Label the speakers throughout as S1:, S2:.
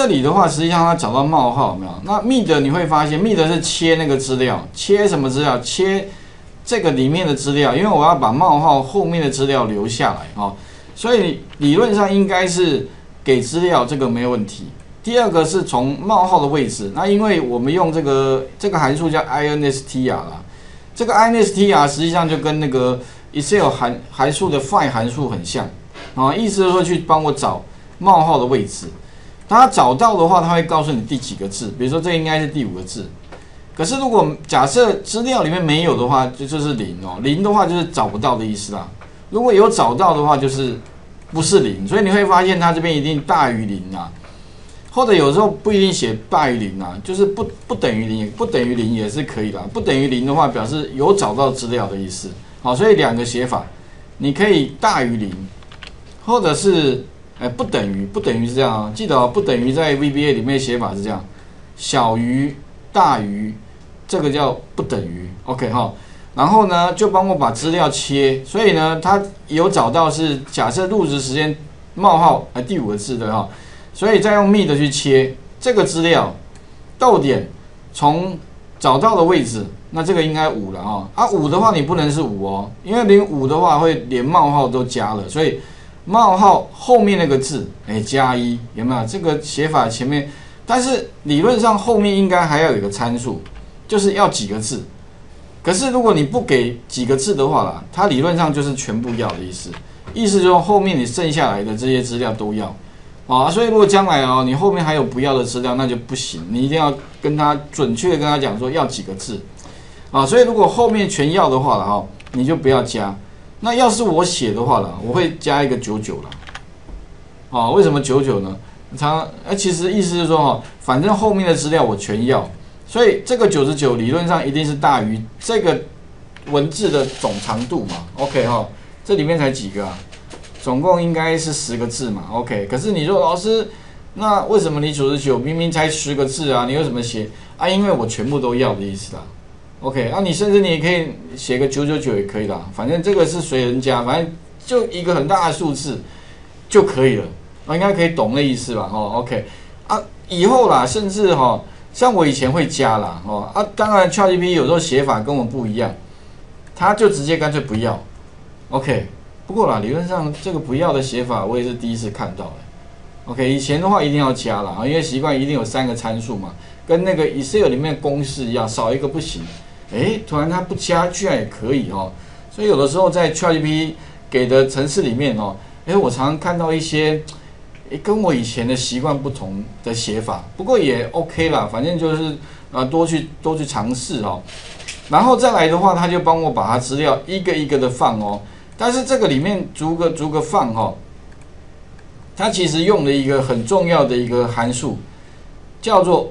S1: 这里的话，实际上它找到冒号有没有？那 mid 你会发现 mid 是切那个资料，切什么资料？切这个里面的资料，因为我要把冒号后面的资料留下来哦，所以理论上应该是给资料，这个没有问题。第二个是从冒号的位置，那因为我们用这个函数叫 instr 啦，这个 instr 实际上就跟那个 Excel 函数的 find 函数很像啊，意思是说去帮我找冒号的位置。它找到的话，它会告诉你第几个字，比如说这应该是第5个字。可是如果假设资料里面没有的话，就是0哦，0的话就是找不到的意思啦。如果有找到的话，就是不是0，所以你会发现它这边一定大于0啊，或者有时候不一定写大于0啊，就是不等于0，不等于0也是可以的。不等于0的话，表示有找到资料的意思。好，所以2个写法，你可以大于0，或者是不等于是这样啊，记得哦，不等于在 VBA 里面写法是这样，小于大于，这个叫不等于 ，OK 哈。然后呢，就帮我把资料切，所以呢，它有找到是假设入职时间冒号第5个字的哈，所以再用 mid 去切这个资料，逗点从找到的位置，那这个应该5了哈。5的话你不能是5哦，因为连5的话会连冒号都加了，所以冒号后面那个字加1，有没有？这个写法前面，但是理论上后面应该还要有一个参数，就是要几个字。可是如果你不给几个字的话啦，它理论上就是全部要的意思，意思就是后面你剩下来的这些资料都要啊。所以如果将来哦你后面还有不要的资料，那就不行，你一定要跟他准确的跟他讲说要几个字啊。所以如果后面全要的话了哈，你就不要加。那要是我写的话啦，我会加一个99啦。啊，为什么99呢？其实意思是说哈，反正后面的资料我全要。所以这个99理论上一定是大于这个文字的总长度嘛 ，OK 哈，这里面才几个啊？总共应该是10个字嘛 ，OK。可是你说老师，那为什么你99明明才10个字啊？你为什么写啊？因为我全部都要的意思啦 ，OK。你甚至你也可以写个999也可以啦，反正这个是随人加，反正就一个很大的数字就可以了，应该可以懂那意思吧？OK。以后啦，甚至像我以前会加啦，当然 ChatGPT 有时候写法跟我们不一样，他就直接干脆不要 ，OK。不过啦，理论上这个不要的写法我也是第一次看到，OK。以前的话一定要加啦，因为习惯一定有3个参数嘛，跟那个 Excel 里面的公式一样，少一个不行。突然它不加居然也可以哦，所以有的时候在 ChatGPT 给的程式里面我常常看到一些。跟我以前的习惯不同的写法，不过也 OK 啦，反正就是多去尝试哦。然后再来的话，他就帮我把它资料一个一个的放哦。但是这个里面逐个放哦，它其实用了一个很重要的一个函数，叫做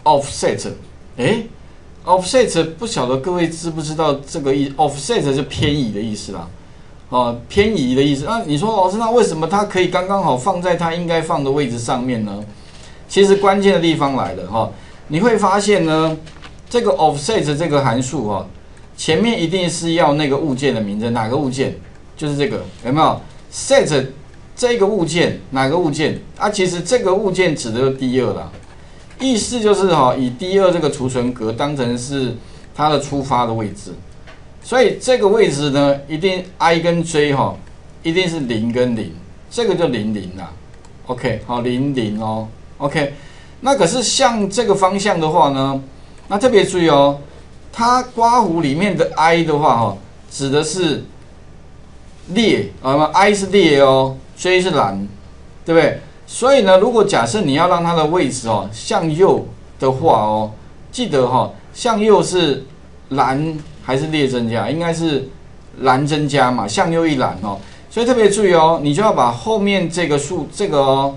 S1: offset。offset 不晓得各位知不知道这个offset 是偏移的意思啦。偏移的意思。你说老师，那为什么它可以刚刚好放在它应该放的位置上面呢？其实关键的地方来了你会发现呢，这个 offset 这个函数前面一定是要那个物件的名称，哪个物件？就是这个，有没有 ？set 这个物件哪个物件？其实这个物件指的就是第2啦，意思就是以第2这个储存格当成是它的出发的位置。所以这个位置呢，一定 I 跟 J 一定是0跟0，这个就00啦 ，OK， 00哦 ，OK。那可是像这个方向的话呢，那特别注意哦，它刮弧里面的 I 的话指的是列，I 是列哦 ，J 是栏，对不对？所以呢，如果假设你要让它的位置向右的话记得向右是栏。还是列增加，应该是栏增加嘛，向右一栏所以特别注意你就要把后面这个数字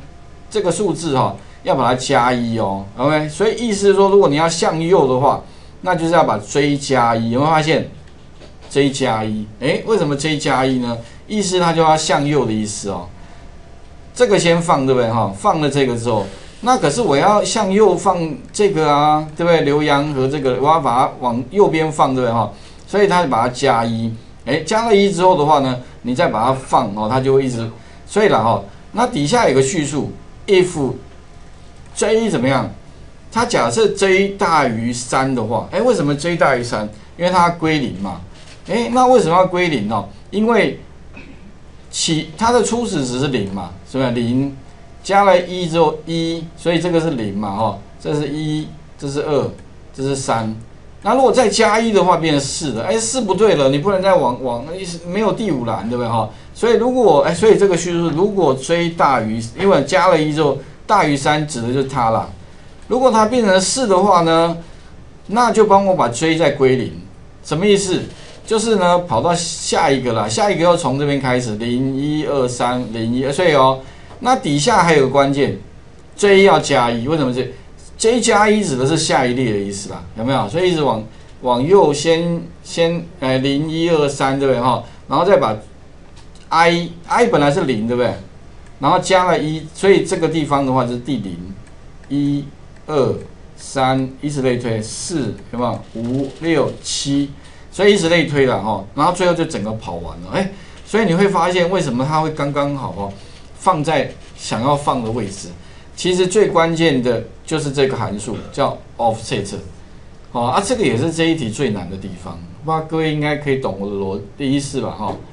S1: 要把它加1OK。所以意思是说，如果你要向右的话，那就是要把 J 加1，有没有发现 J 加1？为什么 J 加1呢？意思它就要向右的意思这个先放对不对放了这个之后。那可是我要向右放这个对不对？浏阳和这个我要把它往右边放，对不对所以它就把它加1，加了1之后的话呢，你再把它放它就会一直。所以啦那底下有个叙述 ，if J 怎么样？它假设 J 大于3的话，为什么 J 大于3？因为它归零嘛。那为什么要归零呢？因为它的初始值是0嘛，是不是0加了1之后1，所以这个是0嘛，这是1，这是2，这是3。那如果再加1的话，变成4了。4不对了，你不能再往没有第5栏，对不对所以如果所以这个叙述，如果 J 大于，因为加了1之后大于3，指的就是它啦。如果它变成4的话呢，那就帮我把 J 再归零。什么意思？就是呢，跑到下一个啦，下一个要从这边开始，0、1、2、3、0、1，所以那底下还有个关键 ，J 要加1，为什么是 J 加1指的是下一列的意思啦，有没有？所以一直往右先0、1、2、3，对不对然后再把 i 本来是0，对不对？然后加了1，所以这个地方的话就是第0、1、2、3，以此类推，4有没有？5、6、7，所以以此类推了然后最后就整个跑完了，所以你会发现为什么它会刚刚好放在想要放的位置。其实最关键的就是这个函数叫 offset，这个也是这一题最难的地方，不知道各位应该可以懂我的逻辑意思吧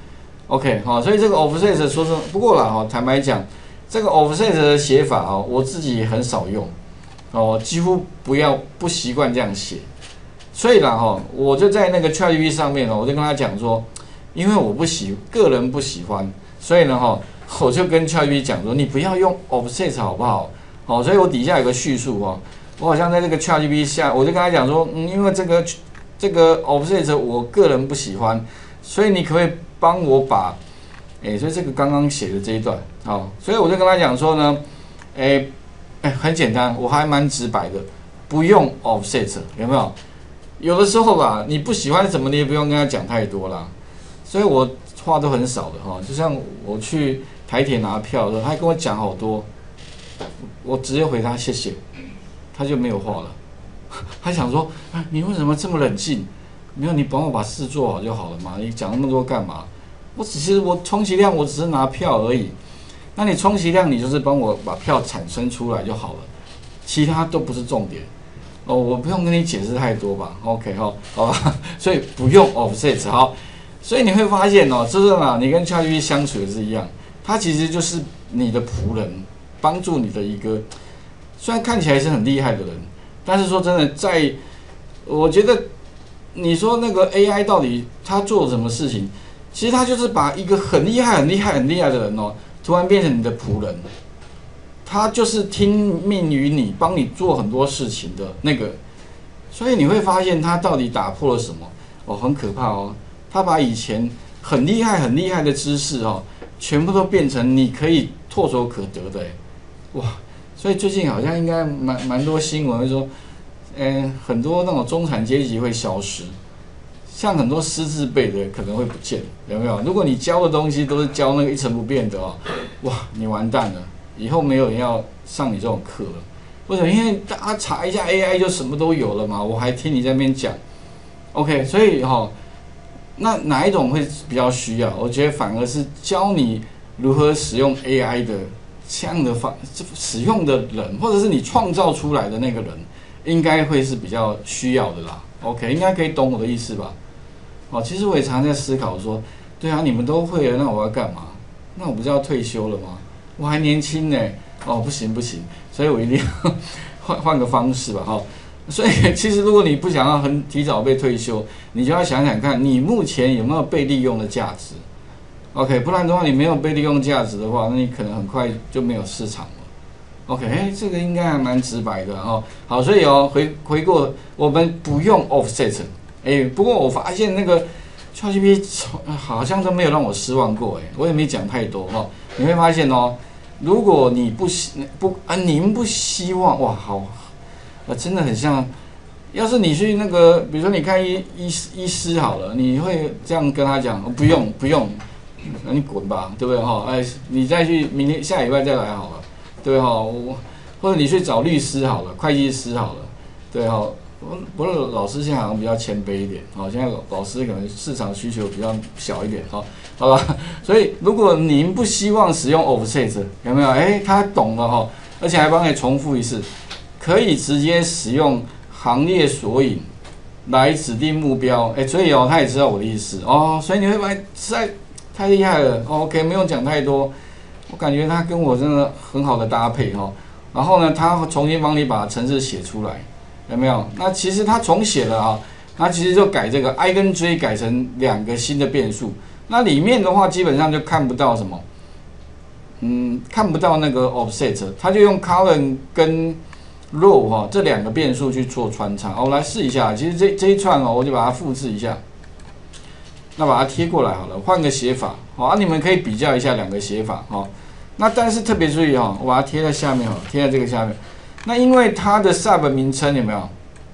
S1: ？OK， 所以这个 offset 说真不过啦坦白讲，这个 offset 的写法我自己很少用，几乎不习惯这样写，所以啦我就在那个 ChatGPT 上面我就跟他讲说，因为我个人不喜欢，所以呢我就跟 ChatGPT 讲说，你不要用 offset 好不好？所以我底下有个叙述我好像在这个 ChatGPT 下，我就跟他讲说，因为这个 offset 我个人不喜欢，所以你可不可以帮我把，所以这个刚刚写的这一段，所以我就跟他讲说呢，很简单，我还蛮直白的，不用 offset， 有没有？有的时候啦，你不喜欢什么，你也不用跟他讲太多啦。所以我话都很少的就像我去台铁拿票的时候，他还跟我讲好多，我直接回他谢谢，他就没有话了。他想说，你为什么这么冷静？没有，你帮我把事做好就好了嘛，你讲那么多干嘛？我充其量我只是拿票而已。那你充其量你就是帮我把票产生出来就好了，其他都不是重点。我不用跟你解释太多吧 ？OK 好吧，所以不用 offset 好。所以你会发现就是你跟 ChatGPT 相处也是一样，它其实就是你的仆人，帮助你的一个，虽然看起来是很厉害的人，但是说真的，我觉得你说那个 AI 到底它做了什么事情，其实它就是把一个很厉害的人突然变成你的仆人，他就是听命于你，帮你做很多事情的那个，所以你会发现他到底打破了什么很可怕他把以前很厉害的知识全部都变成你可以唾手可得的哇！所以最近好像应该蛮多新闻会说，很多那种中产阶级会消失，像很多师字辈的可能会不见，有没有？如果你教的东西都是教那个一成不变的哇，你完蛋了，以后没有人要上你这种课了。为什么？因为大家查一下 AI 就什么都有了嘛，我还听你在那边讲 ，OK， 所以那哪一种会比较需要？我觉得反而是教你如何使用 AI 的这样的使用的人，或者是你创造出来的那个人，应该会是比较需要的啦。OK， 应该可以懂我的意思吧？其实我也常在思考说，对啊，你们都会了，那我要干嘛？那我不是要退休了吗？我还年轻呢。不行，所以我一定要换个方式吧。所以其实如果你不想要很提早被退休，你就要想想看你目前有没有被利用的价值。OK， 不然的话你没有被利用价值的话，那你可能很快就没有市场了。OK， 这个应该还蛮直白的好，所以回过我们不用 offset。不过我发现那个 ChatGPT 好像都没有让我失望过我也没讲太多你会发现如果你你们不希望哇好。真的很像，要是你去那个，比如说你看医师好了，你会这样跟他讲，不用，那你滚吧，对不对你再去明天下礼拜再来好了，对或者你去找律师好了，会计师好了，对不过老师现在好像比较谦卑一点现在老师可能市场需求比较小一点好吧，所以如果您不希望使用 offset， 有没有他懂了而且还帮你重复一次，可以直接使用行列索引来指定目标。所以他也知道我的意思所以你会发现实在太厉害了。OK， 不用讲太多，我感觉他跟我真的很好的搭配然后呢，他重新帮你把程式写出来，有没有？那其实他重写了他其实就改这个 I 跟 J 改成2个新的变数。那里面的话基本上就看不到什么，看不到那个 offset， 他就用 column 跟 row 这2个变数去做穿插。我来试一下，其实这一串我就把它复制一下，那把它贴过来好了，换个写法你们可以比较一下2个写法那但是特别注意我把它贴在下面贴在这个下面。那因为它的 sub 名称有没有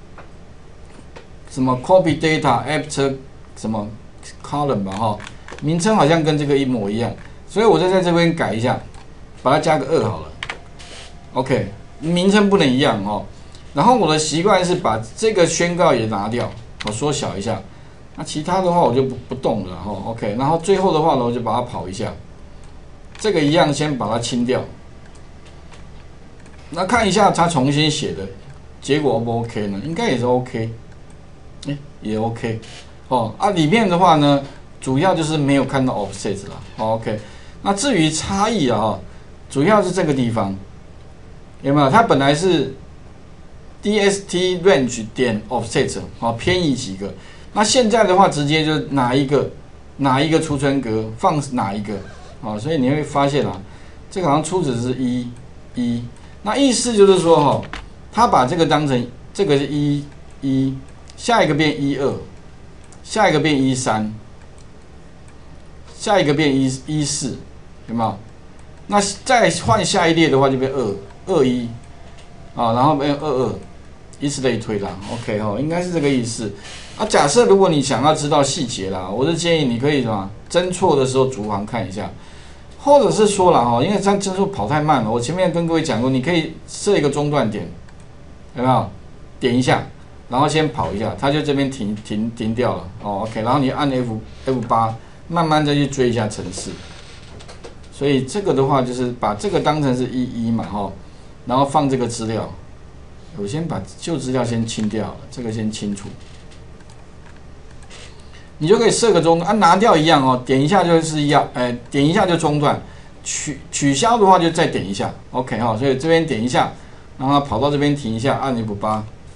S1: 什么 copy data after 什么 column 吧名称好像跟这个一模一样，所以我就在这边改一下，把它加个2好了。OK， 名称不能一样然后我的习惯是把这个宣告也拿掉，我缩小一下。那其他的话我就不动了OK， 然后最后的话呢，我就把它跑一下。这个一样，先把它清掉。那看一下他重新写的结果 O 不 OK 呢？应该也是 OK，也 OK 里面的话呢，主要就是没有看到 offset 啦OK， 那至于差异主要是这个地方有没有？它本来是 dst range 点 offset 偏移几个，那现在的话直接就哪一个储存格放哪一个所以你会发现这个好像初值是1，那意思就是说它把这个当成这个是1，下一个变12，下一个变13，下一个变14，有没有？那再换下一列的话就变21，然后变22，以此类推啦。OK 应该是这个意思。假设如果你想要知道细节啦，我是建议你可以什么侦错的时候逐行看一下，或者是说啦因为这样侦错跑太慢了，我前面跟各位讲过，你可以设一个中断点，有没有？点一下，然后先跑一下，它就这边停掉了OK， 然后你按 F8， 慢慢再去追一下程式。所以这个的话就是把这个当成是11嘛然后放这个资料，我先把旧资料先清掉了，这个先清除。你就可以设个中断拿掉一样点一下就是点一下就中断，取消的话就再点一下 OK 所以这边点一下，让它跑到这边停一下，按 F8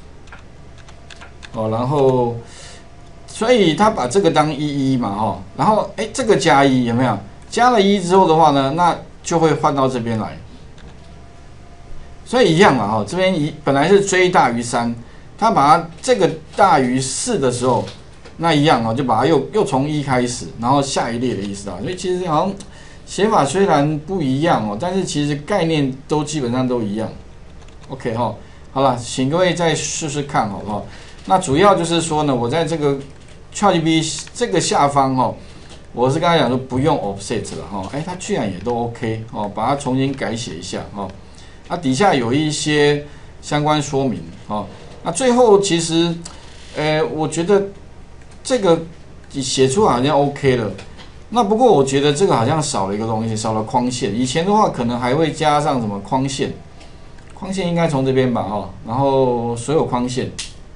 S1: 然后所以他把这个当11嘛然后这个加1有没有？加了1之后的话呢，那就会换到这边来，所以一样嘛这边本来是 J 大于3，他把它这个大于4的时候，那一样就把它又从1开始，然后下一列的意思所以其实好像写法虽然不一样但是其实概念都基本上都一样。OK 好了，请各位再试试看好不好？那主要就是说呢，我在这个 ChatGPT 这个下方我是跟他讲说不用 offset 了它居然也都 OK 把它重新改写一下底下有一些相关说明那最后其实我觉得这个写出好像 OK 了，那不过我觉得这个好像少了一个东西，少了框线。以前的话可能还会加上什么框线，框线应该从这边吧然后所有框线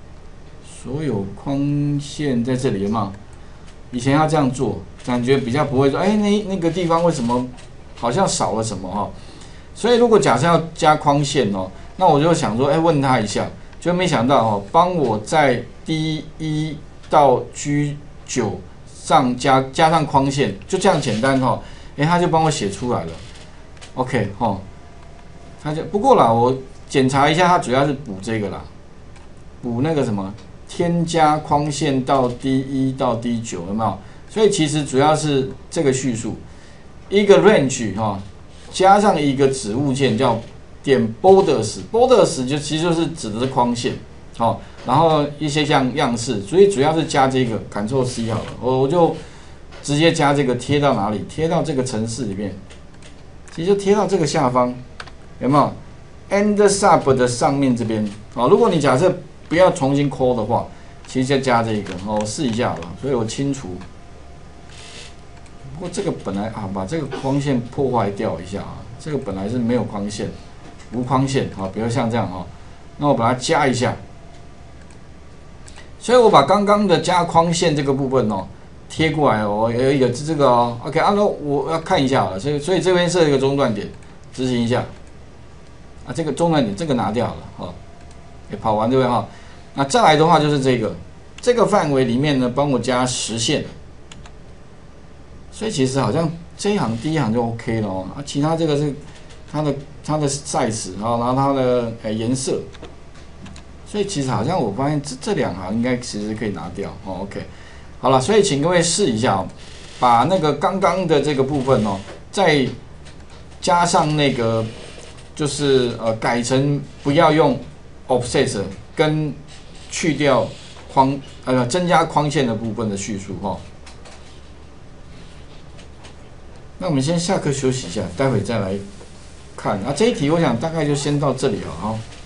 S1: 在这里嘛，以前要这样做，感觉比较不会说那个地方为什么好像少了什么所以如果假设要加框线那我就想说问他一下，就没想到帮我在 D1 到 G9 上加上框线，就这样简单他就帮我写出来了 OK 他就不过啦，我检查一下，他主要是补这个啦，补那个什么添加框线到 D1 到 D9 有没有？所以其实主要是这个叙述，一个 range 加上一个子物件叫点 borders 就其实就是指的是框线然后一些像样式，所以主要是加这个 Ctrl C 好了，我就直接加这个贴到哪里？贴到这个程式里面，其实就贴到这个下方，有没有 ？End sub 的上面这边如果你假设不要重新 call 的话，其实就加这个我试一下好了，所以我清除。不过这个本来把这个框线破坏掉一下这个本来是没有框线无框线啊，比如像这样哈，那我把它加一下，所以我把刚刚的加框线这个部分哦贴过来哦，有一个这个哦 ，OK， 啊，那我要看一下了，所以这边设一个中断点，执行一下，啊，这个中断点这个拿掉了哦，也跑完对不对哈？那再来的话就是这个范围里面呢，帮我加实线，所以其实好像这一行第一行就 OK 了哦，啊，其他这个是它的 size 啊，然后它的颜色，所以其实好像我发现这两行应该其实可以拿掉哦 ，OK， 好了，所以请各位试一下哦，把那个刚刚的这个部分哦，再加上那个就是改成不要用 offset 跟去掉增加框线的部分的叙述哈。那我们先下课休息一下，待会再来看。这一题我想大概就先到这里了哈。